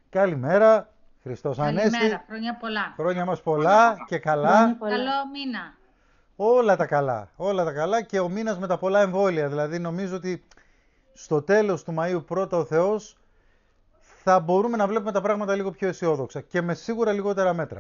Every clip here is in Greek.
Καλημέρα, Χριστός Ανέστη. Καλημέρα, χρόνια πολλά. Χρόνια μας Χρόνια πολλά πολλά. και Χρόνια καλά. πολλά. Καλό μήνα. Όλα τα καλά. Όλα τα καλά και ο μήνας με τα πολλά εμβόλια. Δηλαδή νομίζω ότι στο τέλος του Μαΐου πρώτα ο Θεός θα μπορούμε να βλέπουμε τα πράγματα λίγο πιο αισιόδοξα και με σίγουρα λιγότερα μέτρα.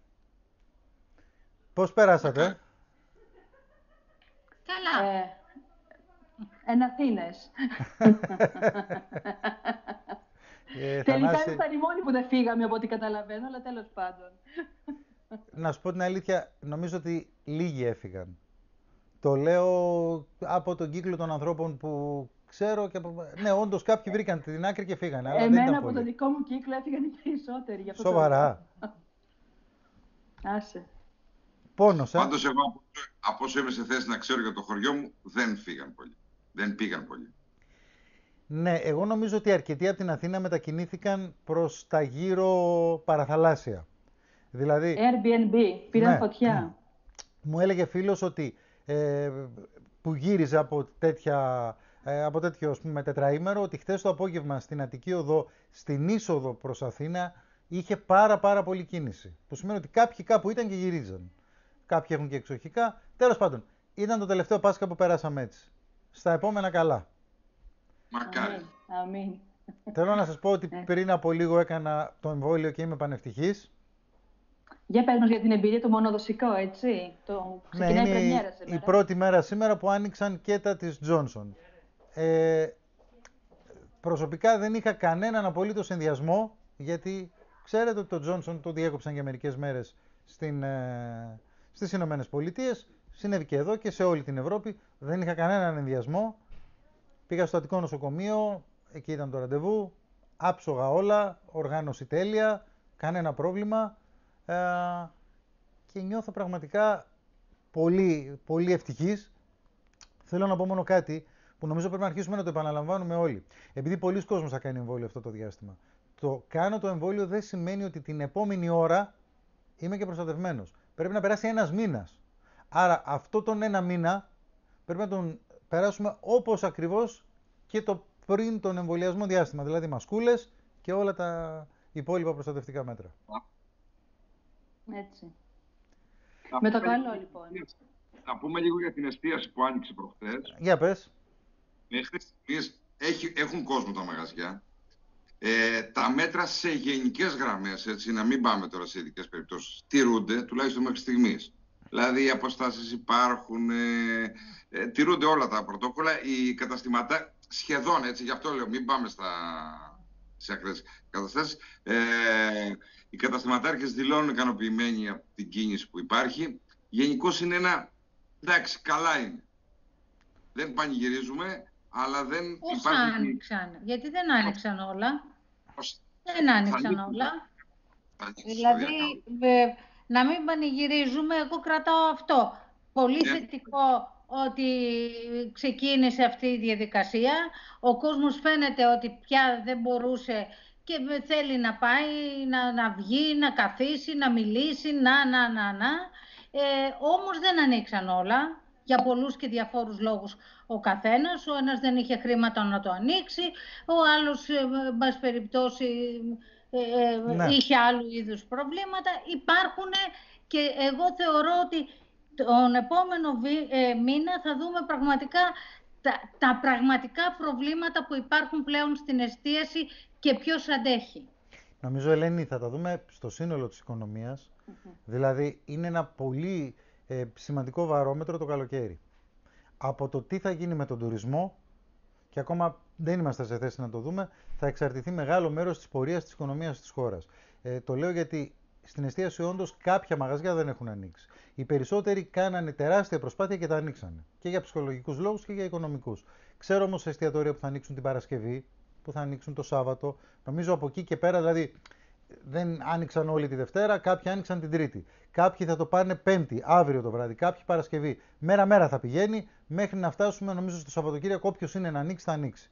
Πώς περάσατε? Καλά. Εν Αθήνες. Τελικά Θανάση, ήμασταν οι μόνοι που δεν φύγαμε από ό,τι καταλαβαίνω, αλλά τέλος πάντων. να σου πω την αλήθεια, νομίζω ότι λίγοι έφυγαν. Το λέω από τον κύκλο των ανθρώπων που ξέρω και ναι, όντως κάποιοι βρήκαν την άκρη και φύγανε, αλλά δεν ήταν Εμένα από πολλοί. το δικό μου κύκλο έφυγαν οι περισσότεροι. Γι' αυτό το Σοβαρά. λέω. Άσε. Πόνος, Πάντως εγώ από όσο είμαι σε θέση να ξέρω για το χωριό μου, δεν φύγαν πολλοί. Δεν πήγαν πολλοί. Ναι, εγώ νομίζω ότι αρκετοί από την Αθήνα μετακινήθηκαν προς τα γύρω παραθαλάσσια. Δηλαδή, Airbnb, πήραν ναι, φωτιά. μου έλεγε φίλος ότι που γύριζε από τέτοιο ας πούμε, τετραήμερο, ότι χθες το απόγευμα στην Αττική Οδό, στην είσοδο προς Αθήνα, είχε πάρα πολύ κίνηση. Που σημαίνει ότι κάποιοι κάπου ήταν και γυρίζαν. Κάποιοι έχουν και εξοχικά. Τέλος πάντων, ήταν το τελευταίο Πάσχα που περάσαμε έτσι. Στα επόμενα καλά. Μακάρι. Αμήν. Θέλω να σας πω ότι πριν από λίγο έκανα το εμβόλιο και είμαι πανευτυχής. Για πες μας για την εμπειρία, το μονοδοσικό, έτσι. Το ξεκινάει η πρεμιέρα σήμερα. Η πρώτη μέρα σήμερα που άνοιξαν και τα της Johnson. Προσωπικά δεν είχα κανέναν απολύτως ενδιασμό, γιατί ξέρετε ότι το Johnson το διέκοψαν για μερικές μέρες στις Ηνωμένες Πολιτείες. Συνέβη και εδώ και σε όλη την Ευρώπη. Δεν είχα κανέναν ενδιασμό. Πήγα στο Αττικό Νοσοκομείο, εκεί ήταν το ραντεβού. Άψογα όλα, οργάνωση τέλεια, κανένα πρόβλημα. Και νιώθω πραγματικά πολύ ευτυχής. Θέλω να πω μόνο κάτι που νομίζω πρέπει να αρχίσουμε να το επαναλαμβάνουμε όλοι. Επειδή πολλοί κόσμος θα κάνει εμβόλιο αυτό το διάστημα. Το κάνω το εμβόλιο δεν σημαίνει ότι την επόμενη ώρα είμαι και προστατευμένος. Πρέπει να περάσει ένας μήνας. Άρα αυτό τον ένα μήνα πρέπει να τον περάσουμε όπως ακριβώς και το πριν τον εμβολιασμό διάστημα. Δηλαδή μασκούλες και όλα τα υπόλοιπα προστατευτικά μέτρα. Έτσι. Με το καλό λοιπόν. Να πούμε λίγο για την εστίαση που άνοιξε προχθές. Για πες. Μέχρι στιγμής έχουν κόσμο τα μαγαζιά. Τα μέτρα σε γενικές γραμμές, έτσι, να μην πάμε τώρα σε ειδικές περιπτώσεις, τηρούνται τουλάχιστον μέχρι στιγμής. Δηλαδή οι αποστάσεις υπάρχουν, τηρούνται όλα τα πρωτόκολλα. Οι καταστηματάρχες σχεδόν, έτσι, γι' αυτό λέω μην πάμε σε ακραίες καταστάσεις. Οι καταστηματάρχες δηλώνουν ικανοποιημένοι από την κίνηση που υπάρχει. Γενικώς είναι εντάξει, καλά είναι. Δεν πανηγυρίζουμε, αλλά δεν Πώς υπάρχει... άνοιξαν, γιατί δεν άνοιξαν όλα. Πώς... Δεν άνοιξαν όλα. Δηλαδή, να μην πανηγυρίζουμε, εγώ κρατάω αυτό. Πολύ θετικό ότι ξεκίνησε αυτή η διαδικασία. Ο κόσμος φαίνεται ότι πια δεν μπορούσε και θέλει να πάει, να βγει, να καθίσει, να μιλήσει, όμως δεν ανοίξαν όλα, για πολλούς και διαφόρους λόγους ο καθένας. Ο ένας δεν είχε χρήματα να το ανοίξει, ο άλλος, εν πάση περιπτώσει, είχε άλλου είδους προβλήματα. Υπάρχουν και εγώ θεωρώ ότι τον επόμενο μήνα θα δούμε πραγματικά τα πραγματικά προβλήματα που υπάρχουν πλέον στην εστίαση και ποιος αντέχει. Νομίζω, Ελένη, θα τα δούμε στο σύνολο της οικονομίας. Δηλαδή, είναι ένα πολύ σημαντικό βαρόμετρο το καλοκαίρι. Από το τι θα γίνει με τον τουρισμό, και ακόμα δεν είμαστε σε θέση να το δούμε, θα εξαρτηθεί μεγάλο μέρος της πορείας της οικονομίας της χώρας. Το λέω γιατί στην εστίαση όντως κάποια μαγαζιά δεν έχουν ανοίξει. Οι περισσότεροι κάνανε τεράστια προσπάθεια και τα ανοίξανε. Και για ψυχολογικούς λόγους και για οικονομικούς. Ξέρω όμως εστιατόρια που θα ανοίξουν την Παρασκευή, που θα ανοίξουν το Σάββατο. Νομίζω από εκεί και πέρα, δηλαδή, δεν άνοιξαν όλη τη Δευτέρα, κάποιοι άνοιξαν την Τρίτη. Κάποιοι θα το πάνε Πέμπτη, αύριο το βράδυ, κάποιοι Παρασκευή. Μέρα-μέρα θα πηγαίνει, μέχρι να φτάσουμε, νομίζω, στο Σαββατοκύριακο. Όποιος είναι να ανοίξει, θα ανοίξει.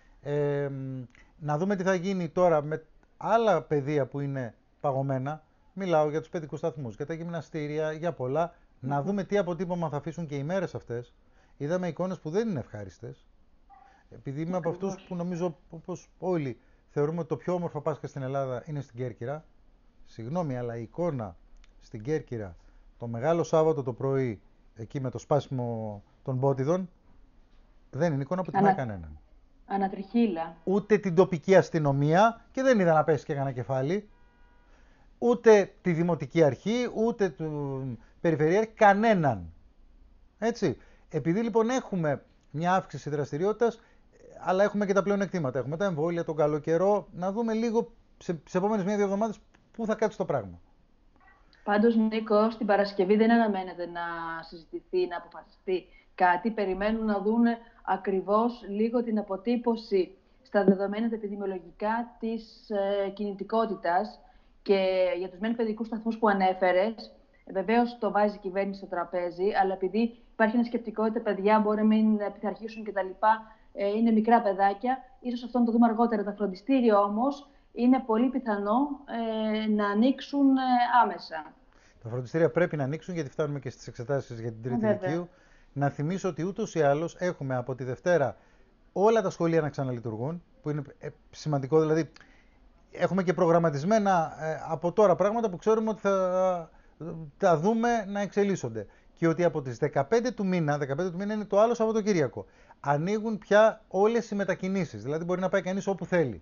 Να δούμε τι θα γίνει τώρα με άλλα πεδία που είναι παγωμένα. Μιλάω για τους παιδικούς σταθμούς, για τα γυμναστήρια, για πολλά. Να δούμε τι αποτύπωμα θα αφήσουν και οι μέρες αυτές. Είδαμε εικόνες που δεν είναι ευχάριστες. Επειδή είμαι από αυτούς που νομίζω, όπως όλοι, θεωρούμε ότι το πιο όμορφο Πάσχα στην Ελλάδα είναι στην Κέρκυρα. Συγγνώμη, αλλά η εικόνα στην Κέρκυρα το Μεγάλο Σάββατο το πρωί, εκεί με το σπάσιμο των μπότιδων, δεν είναι εικόνα που τιμάει κανέναν. Ανατριχύλα. Ούτε την τοπική αστυνομία, και δεν είδα να πέσει και κανένα κεφάλι, ούτε τη Δημοτική Αρχή, ούτε του Περιφερειάρχη, κανέναν. Έτσι. Επειδή λοιπόν έχουμε μια αύξηση δραστηριότητας, αλλά έχουμε και τα πλεονεκτήματα. Έχουμε τα εμβόλια, τον καλό καιρό, να δούμε λίγο σε επόμενες 1-2 εβδομάδες πού θα κάτσει το πράγμα. Πάντως, Νίκο, στην Παρασκευή δεν αναμένεται να συζητηθεί, να αποφασιστεί κάτι. Περιμένουν να δούνε ακριβώς λίγο την αποτύπωση στα δεδομένα τα επιδημιολογικά της κινητικότητας και για τους μεν παιδικούς σταθμούς που ανέφερες. Βεβαίως το βάζει η κυβέρνηση στο τραπέζι, αλλά επειδή υπάρχει ένα σκεπτικό ότι τα παιδιά μπορεί να μην πειθαρχήσουν κτλ. Είναι μικρά παιδάκια, ίσως αυτό να το δούμε αργότερα. Τα φροντιστήρια όμως είναι πολύ πιθανό να ανοίξουν άμεσα. Τα φροντιστήρια πρέπει να ανοίξουν, γιατί φτάνουμε και στις εξετάσεις για την τρίτη ηλικίου. Να θυμίσω ότι ούτως ή άλλως έχουμε από τη Δευτέρα όλα τα σχολεία να ξαναλειτουργούν, που είναι σημαντικό, δηλαδή έχουμε και προγραμματισμένα από τώρα πράγματα που ξέρουμε ότι θα τα δούμε να εξελίσσονται. Και ότι από τις 15 του μήνα είναι το άλλο Σαββατοκύριακο, ανοίγουν πια όλες οι μετακινήσεις, δηλαδή μπορεί να πάει κανείς όπου θέλει.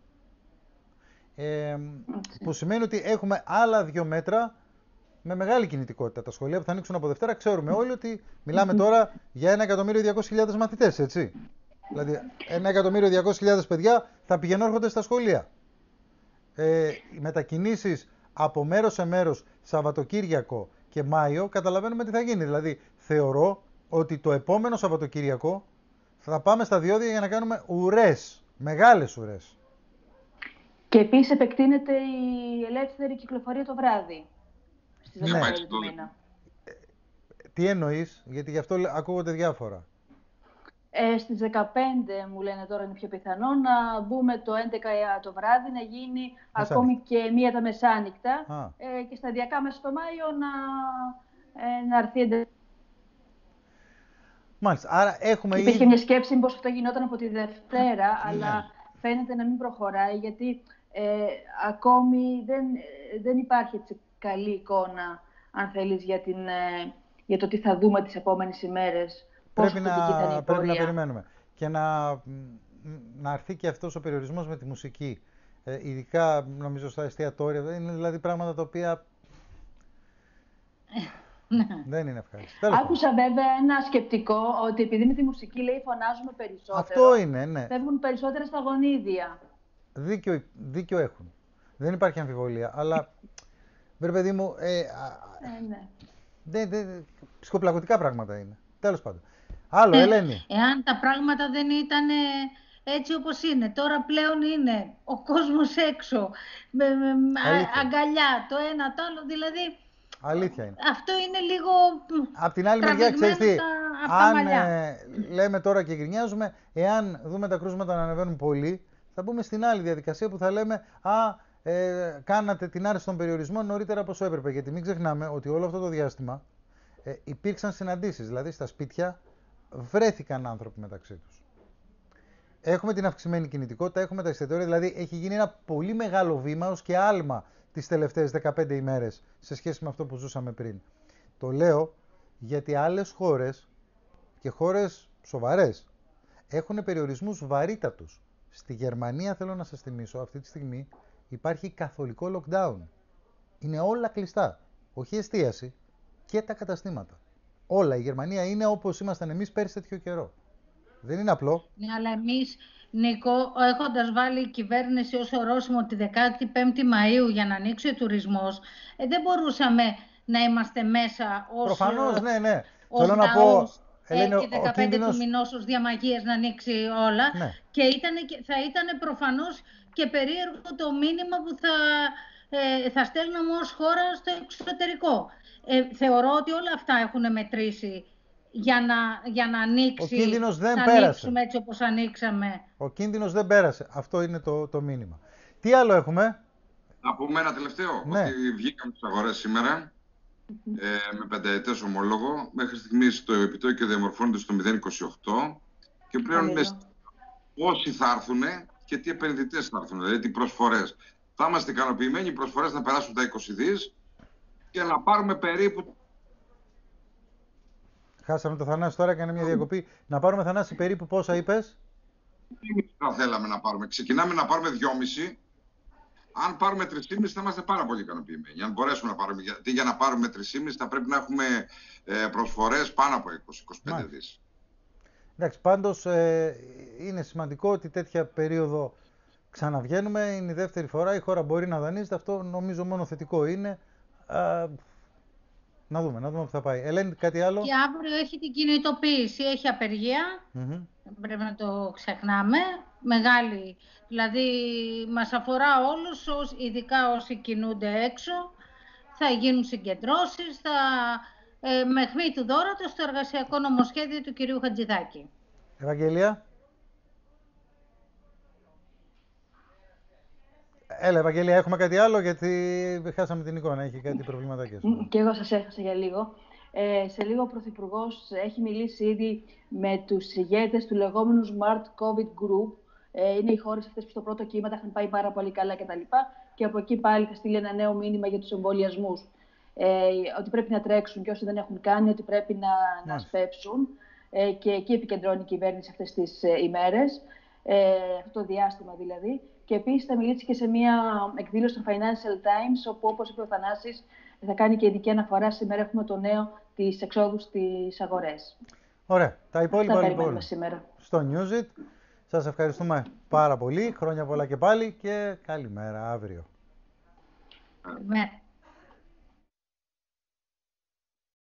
Που σημαίνει ότι έχουμε άλλα 2 μέτρα με μεγάλη κινητικότητα. Τα σχολεία που θα ανοίξουν από Δευτέρα, ξέρουμε όλοι ότι μιλάμε τώρα για 1.200.000 μαθητές, έτσι. Δηλαδή 1.200.000 παιδιά θα πηγαίνουν στα σχολεία. Οι μετακινήσεις από μέρος σε μέρος, Σαββατοκύριακο και Μάιο, καταλαβαίνουμε τι θα γίνει. Δηλαδή θεωρώ ότι το επόμενο Σαββατοκύριακο θα πάμε στα διόδια για να κάνουμε ουρές, μεγάλες ουρές. Και επίσης επεκτείνεται η ελεύθερη κυκλοφορία το βράδυ. Στις 15 του μήνα. Τι εννοείς, γιατί γι' αυτό ακούγονται διάφορα. Στις 15 μου λένε τώρα είναι πιο πιθανό να μπούμε το 11 το βράδυ, να γίνει ακόμη και 1 τα μεσάνυχτα και σταδιακά μέσα στο Μάιο να έρθει. Μάλιστα, άρα έχουμε Υπήρχε μια σκέψη πως αυτό γινόταν από τη Δευτέρα, αλλά φαίνεται να μην προχωράει, γιατί ακόμη δεν υπάρχει έτσι καλή εικόνα, αν θέλεις, για το τι θα δούμε τις επόμενες ημέρες. Πρέπει να περιμένουμε. Και να έρθει και αυτός ο περιορισμός με τη μουσική. Ειδικά, νομίζω, στα εστιατόρια. Είναι δηλαδή πράγματα τα οποία δεν είναι ευχάριστο. Άκουσα βέβαια ένα σκεπτικό ότι επειδή με τη μουσική, λέει, φωνάζουμε περισσότερο. Αυτό είναι, ναι. Φεύγουν περισσότερα στα γονίδια. Δίκιο έχουν. Δεν υπάρχει αμφιβολία. Αλλά, βρε παιδί μου, ψυχοπλακωτικά πράγματα είναι. Τέλος πάντων. Άλλο, Ελένη. Εάν τα πράγματα δεν ήταν έτσι όπως είναι. Τώρα πλέον είναι ο κόσμος έξω, αγκαλιά, το ένα, το άλλο, δηλαδή... Αλήθεια είναι. Αυτό είναι λίγο απ' την άλλη μεριά, ξέρεις τι, αν λέμε τώρα και γκρινιάζουμε, εάν δούμε τα κρούσματα να ανεβαίνουν πολύ, θα μπούμε στην άλλη διαδικασία που θα λέμε κάνατε την άρση των περιορισμών νωρίτερα από όσο έπρεπε. Γιατί μην ξεχνάμε ότι όλο αυτό το διάστημα υπήρξαν συναντήσεις, δηλαδή στα σπίτια βρέθηκαν άνθρωποι μεταξύ τους. Έχουμε την αυξημένη κινητικότητα, έχουμε τα εστιατόρια, δηλαδή έχει γίνει ένα πολύ μεγάλο βήμα ως και άλμα τις τελευταίες 15 ημέρες σε σχέση με αυτό που ζούσαμε πριν. Το λέω γιατί άλλες χώρες και χώρες σοβαρές έχουν περιορισμούς βαρύτατους. Στη Γερμανία, θέλω να σας θυμίσω, αυτή τη στιγμή υπάρχει καθολικό lockdown. Είναι όλα κλειστά. Όχι εστίαση και τα καταστήματα. Όλα. Η Γερμανία είναι όπως ήμασταν εμείς πέρσι τέτοιο καιρό. Δεν είναι απλό. Ναι, αλλά εμείς, Νίκο, έχοντας βάλει η κυβέρνηση ως ορόσημο τη 15η Μαΐου για να ανοίξει ο τουρισμός, δεν μπορούσαμε να είμαστε μέσα ως... Προφανώς, ναι. Θέλω να πω, Ελένη, και 15 του μηνός ως διαμαγείας να ανοίξει όλα. Ναι. Και θα ήταν προφανώς και περίεργο το μήνυμα που θα στέλναμε ως χώρα στο εξωτερικό. Θεωρώ ότι όλα αυτά έχουν μετρήσει για να ανοίξει, ο κίνδυνος δεν να πέρασε. ανοίξουμε έτσι όπως ανοίξαμε. Ο κίνδυνος δεν πέρασε. Αυτό είναι το μήνυμα. Τι άλλο έχουμε? Να πούμε ένα τελευταίο. Ναι. Ότι βγήκαμε στις αγορές σήμερα με πενταετές ομόλογο. Μέχρι στιγμής το επιτόκιο διαμορφώνεται στο 0,28 και πλέον όσοι θα έρθουν και τι επενδυτές θα έρθουν, δηλαδή τι προσφορές. Θα είμαστε ικανοποιημένοι οι προσφορές να περάσουν τα 20 δις και να πάρουμε περίπου... Χάσαμε το Θανάση τώρα, έκανε μια διακοπή. Να πάρουμε, Θανάση, περίπου πόσα είπες? Θα θέλαμε να πάρουμε. Ξεκινάμε να πάρουμε 2,5. Αν πάρουμε 3,5 θα είμαστε πάρα πολύ ικανοποιημένοι. Αν μπορέσουμε να πάρουμε. Γιατί για να πάρουμε 3,5 θα πρέπει να έχουμε προσφορές πάνω από 20-25 δις. Εντάξει, πάντως είναι σημαντικό ότι τέτοια περίοδο ξαναβγαίνουμε. Είναι η δεύτερη φορά. Η χώρα μπορεί να δανείζεται. Αυτό νομίζω μόνο θετικό είναι. Να δούμε που θα πάει. Ελένη, κάτι άλλο? Και αύριο έχει την κινητοποίηση, έχει απεργία. Πρέπει να το ξεχνάμε. Μεγάλη. Δηλαδή μας αφορά όλους, ειδικά όσοι κινούνται έξω. Θα γίνουν συγκεντρώσεις, με αιχμή του δώρατος στο εργασιακό νομοσχέδιο του κυρίου Χατζηδάκη. Ευαγγελία. Έλα, Ευαγγελία, έχουμε κάτι άλλο, γιατί χάσαμε την εικόνα, έχει κάτι προβληματάκια. Και εγώ σας έχασα για λίγο. Σε λίγο ο Πρωθυπουργός έχει μιλήσει ήδη με τους ηγέτες του λεγόμενου Smart COVID Group. Είναι οι χώρες αυτές που στο πρώτο κύμα τα είχαν πάει πάρα πολύ καλά κτλ. Και από εκεί πάλι θα στείλει ένα νέο μήνυμα για τους εμβολιασμούς. Ότι πρέπει να τρέξουν και όσοι δεν έχουν κάνει, ότι πρέπει να σπεύσουν. Και εκεί επικεντρώνει η κυβέρνηση αυτές τις ημέρες, αυτό το διάστημα δηλαδή. Και επίσης θα μιλήσει και σε μια εκδήλωση στο Financial Times, όπου, όπως είπε ο Θανάσης, θα κάνει και ειδική αναφορά. Σήμερα έχουμε το νέο της εξόδου στις αγορές. Ωραία. Τα υπόλοιπα λοιπόν σήμερα στο Newsit. Σας ευχαριστούμε πάρα πολύ. Χρόνια πολλά και πάλι και καλημέρα αύριο. Ναι.